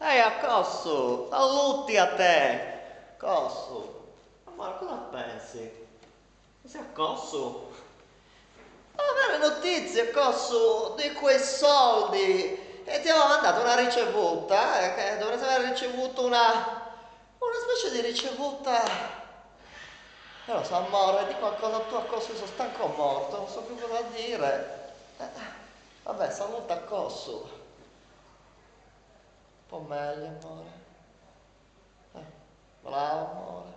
Ehi, a Cossu, saluti a te! Cossu, ma cosa pensi? Sei a Cossu? Avere notizie, Cossu, di quei soldi! E ti avevo mandato una ricevuta, che dovresti aver ricevuto una specie di ricevuta. Lo so, amore, di qualcosa tu a Cossu, sono stanco o morto, non so più cosa dire. Vabbè, saluta a Cossu. Un po' meglio, amore. Bravo, amore.